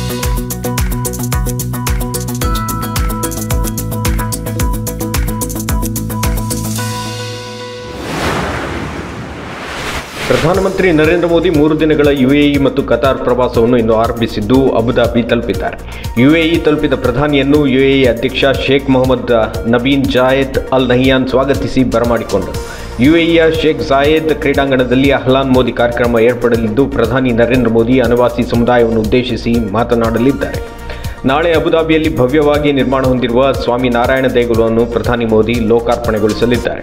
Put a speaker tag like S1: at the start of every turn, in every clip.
S1: ಪ್ರಧಾನಮಂತ್ರಿ ನರೇಂದ್ರ ಮೋದಿ 3 ದಿನಗಳ ಯುಎಇ ಮತ್ತು ಕತಾರ್ ಪ್ರವಾಸವನ್ನು ಇಂದು ಆರಂಭಿಸಿದ್ದು ಅಬುಧಾಬಿ ತಲುಪಿದ್ದಾರೆ. ಯುಎಇ ತಲುಪಿದ ಪ್ರಧಾನಿಯನ್ನು ಯುಎಇ ಅಧ್ಯಕ್ಷ Sheikh Mohammed bin Zayed Al Nahyan ಸ್ವಾಗತಿಸಿ ಬರಮಾಡಿಕೊಂಡರು. ಯುಎಇಯ ಶೇಖ್ ಜಾಯೆದ್ ಕ್ರೀಡಾಂಗಣದಲ್ಲಿ ಅಹ್ಲಾನ್ ಮೋದಿ ಕಾರ್ಯಕ್ರಮ ಏರ್ಪಡಲಿದ್ದು ಪ್ರಧಾನಿ ನರೇಂದ್ರ ಮೋದಿ ಅನಿವಾಸಿ ಸಮುದಾಯವನ್ನು ಉದ್ದೇಶಿಸಿ ಮಾತನಾಡಲಿದ್ದಾರೆ. ನಾಳೆ ಅಬುಧಾಬಿಯಲ್ಲಿ ಭವ್ಯವಾಗಿ ನಿರ್ಮಾಣ ಹೊಂದಿರುವ ಸ್ವಾಮಿ ನಾರಾಯಣ ದೇಗುಲವನ್ನು ಪ್ರಧಾನಿ ಮೋದಿ ಲೋಕಾರ್ಪಣೆಗೊಳಿಸಲಿದ್ದಾರೆ.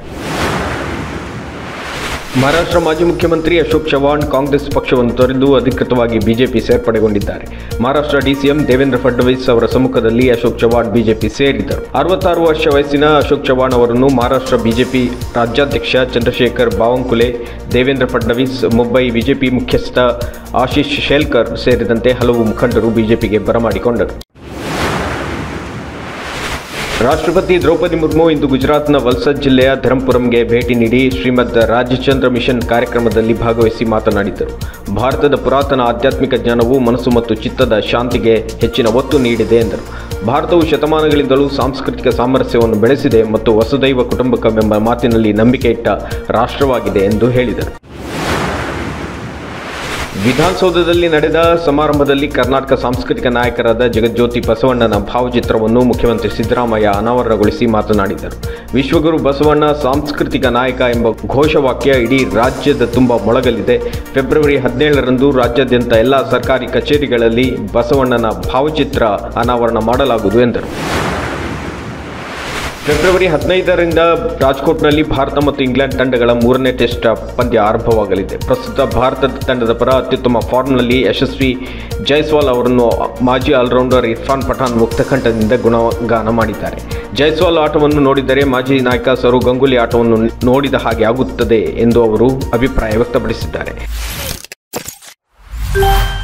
S1: ಮಹಾರಾಷ್ಟ್ರ ಮಾಜಿ ಮುಖ್ಯಮಂತ್ರಿ ಅಶೋಕ್ ಚವಾಣ್ ಕಾಂಗ್ರೆಸ್ ಪಕ್ಷವನ್ನು ತೊರೆದು ಅಧಿಕೃತವಾಗಿ ಬಿಜೆಪಿ ಸೇರ್ಪಡೆಗೊಂಡಿದ್ದಾರೆ. ಮಹಾರಾಷ್ಟ್ರ ಡಿಸಿಎಂ ದೇವೇಂದ್ರ ಫಡ್ನವೀಸ್ ಅವರ ಸಮ್ಮುಖದಲ್ಲಿ ಅಶೋಕ್ ಚವಾಣ್ ಬಿಜೆಪಿ ಸೇರಿದರು. 66 ವರ್ಷ ವಯಸ್ಸಿನ ಅಶೋಕ್ ಚವಾಣ್ ಅವರನ್ನು ಮಹಾರಾಷ್ಟ್ರ ಬಿಜೆಪಿ ರಾಜ್ಯಾಧ್ಯಕ್ಷ ಚಂದ್ರಶೇಖರ್ ಬಾವನ್ಕುಲೆ, ದೇವೇಂದ್ರ ಫಡ್ನವೀಸ್, ಮುಂಬೈ ಬಿಜೆಪಿ ಮುಖ್ಯಸ್ಥ ಆಶೀಶ್ ಶೇಲ್ಕರ್ ಸೇರಿದಂತೆ ಹಲವು ಮುಖಂಡರು ಬಿಜೆಪಿಗೆ ಬರಮಾಡಿಕೊಂಡರು. ರಾಷ್ಟ್ರಪತಿ ದ್ರೌಪದಿ ಮುರ್ಮು ಇಂದು ಗುಜರಾತ್ನ ವಲ್ಸದ್ ಜಿಲ್ಲೆಯ ಧರಂಪುರಂಗೆ ಭೇಟಿ ನೀಡಿ ಶ್ರೀಮದ್ ರಾಜಚಂದ್ರ ಮಿಷನ್ ಕಾರ್ಯಕ್ರಮದಲ್ಲಿ ಭಾಗವಹಿಸಿ ಮಾತನಾಡಿದರು. ಭಾರತದ ಪುರಾತನ ಆಧ್ಯಾತ್ಮಿಕ ಜ್ಞಾನವು ಮನಸ್ಸು ಮತ್ತು ಚಿತ್ತದ ಶಾಂತಿಗೆ ಹೆಚ್ಚಿನ ಒತ್ತು ನೀಡಿದೆ ಎಂದರು. ಭಾರತವು ಶತಮಾನಗಳಿಂದಲೂ ಸಾಂಸ್ಕೃತಿಕ ಸಾಮರಸ್ಯವನ್ನು ಬೆಳೆಸಿದೆ ಮತ್ತು ವಸುದೈವ ಕುಟುಂಬಕಂ ಎಂಬ ಮಾತಿನಲ್ಲಿ ನಂಬಿಕೆ ಇಟ್ಟ ರಾಷ್ಟ್ರವಾಗಿದೆ ಎಂದು ಹೇಳಿದರು. ವಿಧಾನಸೌಧದಲ್ಲಿ ನಡೆದ ಸಮಾರಂಭದಲ್ಲಿ ಕರ್ನಾಟಕ ಸಾಂಸ್ಕೃತಿಕ ನಾಯಕರಾದ ಜಗಜ್ಯೋತಿ ಬಸವಣ್ಣನ ಭಾವಚಿತ್ರವನ್ನು ಮುಖ್ಯಮಂತ್ರಿ ಸಿದ್ದರಾಮಯ್ಯ ಅನಾವರಣಗೊಳಿಸಿ ಮಾತನಾಡಿದರು. ವಿಶ್ವಗುರು ಬಸವಣ್ಣ ಸಾಂಸ್ಕೃತಿಕ ನಾಯಕ ಎಂಬ ಘೋಷವಾಕ್ಯ ಇಡೀ ರಾಜ್ಯದ ತುಂಬ ಮೊಳಗಲಿದೆ. ಫೆಬ್ರವರಿ 17ರಂದು ರಾಜ್ಯಾದ್ಯಂತ ಎಲ್ಲ ಸರ್ಕಾರಿ ಕಚೇರಿಗಳಲ್ಲಿ ಬಸವಣ್ಣನ ಭಾವಚಿತ್ರ ಅನಾವರಣ ಮಾಡಲಾಗುವುದು ಎಂದರು. ಫೆಬ್ರವರಿ 15ರಿಂದ ರಾಜ್ಕೋಟ್ನಲ್ಲಿ ಭಾರತ ಮತ್ತು ಇಂಗ್ಲೆಂಡ್ ತಂಡಗಳ 3ನೇ ಟೆಸ್ಟ್ ಪಂದ್ಯ ಆರಂಭವಾಗಲಿದೆ. ಪ್ರಸ್ತುತ ಭಾರತದ ತಂಡದ ಪರ ಅತ್ಯುತ್ತಮ ಫಾರ್ಮ್ನಲ್ಲಿ ಯಶಸ್ವಿ ಜೈಸ್ವಾಲ್ ಅವರನ್ನು ಮಾಜಿ ಆಲ್ರೌಂಡರ್ ಇರ್ಫಾನ್ ಪಠಾನ್ ಮುಕ್ತಕಂಠದಿಂದ ಗುಣಗಾನ ಮಾಡಿದ್ದಾರೆ. ಜೈಸ್ವಾಲ್ ಆಟವನ್ನು ನೋಡಿದರೆ ಮಾಜಿ ನಾಯಕ ಸೌರವ್ ಗಂಗೂಲಿ ಆಟವನ್ನು ನೋಡಿದ ಹಾಗೆ ಆಗುತ್ತದೆ ಎಂದು ಅವರು ಅಭಿಪ್ರಾಯ ವ್ಯಕ್ತಪಡಿಸಿದ್ದಾರೆ.